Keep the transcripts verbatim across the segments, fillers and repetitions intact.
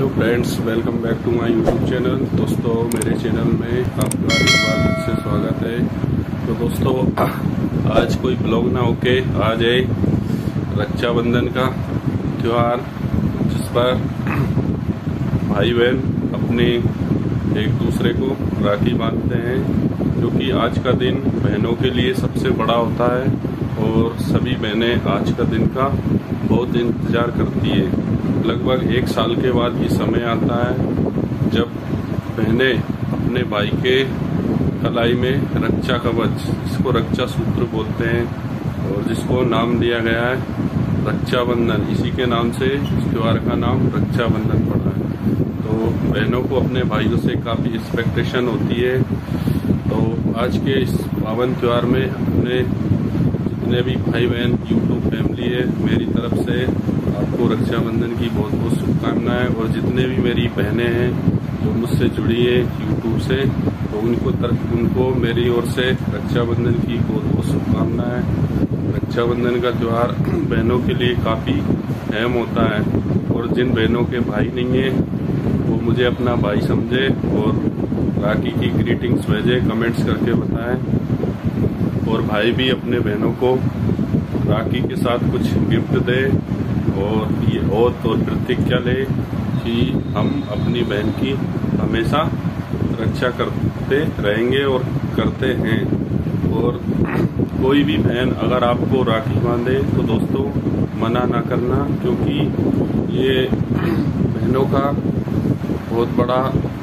Hello friends, welcome back to my YouTube channel. दोस्तों, मेरे channel में आपका एक बार से स्वागत है। तो दोस्तों, आज कोई ब्लॉग ना होके आज है रक्षाबंधन का त्यौहार, जिस पर भाई बहन अपने एक दूसरे को राखी बांधते हैं, जो कि आज का दिन बहनों के लिए सबसे बड़ा होता है और सभी बहनें आज का दिन का बहुत इंतजार करती है। लगभग एक साल के बाद ये समय आता है जब बहनें अपने भाई के कलाई में रक्षा कवच, जिसको रक्षा सूत्र बोलते हैं और जिसको नाम दिया गया है रक्षाबंधन, इसी के नाम से इस त्योहार का नाम रक्षाबंधन पड़ा है। तो बहनों को अपने भाइयों से काफ़ी एक्सपेक्टेशन होती है। तो आज के इस पावन त्यौहार में अपने जितने भी भाई बहन यूट्यूब फैमिली है, मेरी तरफ से आपको रक्षाबंधन की बहुत बहुत शुभकामनाएं। और जितने भी मेरी बहनें हैं जो मुझसे जुड़ी है यूट्यूब से, तो उनको तरफ उनको मेरी ओर से रक्षाबंधन की बहुत बहुत शुभकामनाएं। रक्षाबंधन का त्यौहार बहनों के लिए काफ़ी अहम होता है और जिन बहनों के भाई नहीं है वो मुझे अपना भाई समझे और राखी की ग्रीटिंग्स भेजे, कमेंट्स करके बताएं। और भाई भी अपने बहनों को राखी के साथ कुछ गिफ्ट दे और ये ओथ और प्रतिज्ञा ले कि हम अपनी बहन की हमेशा रक्षा करते रहेंगे और करते हैं। और कोई भी बहन अगर आपको राखी बांधे तो दोस्तों मना ना करना, क्योंकि ये बहनों का बहुत बड़ा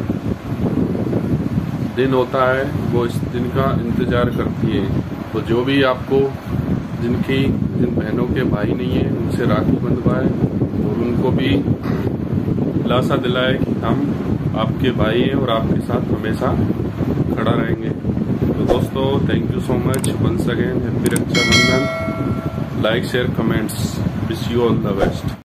दिन होता है, वो इस दिन का इंतजार करती है। तो जो भी आपको जिनकी जिन बहनों के भाई नहीं है उनसे राखी बंधवाए और उनको भी दिलासा दिलाए कि हम आपके भाई हैं और आपके साथ हमेशा खड़ा रहेंगे। तो दोस्तों, thank you so much once again. Happy Rakshabandhan. Like share comments. Wish you all the best.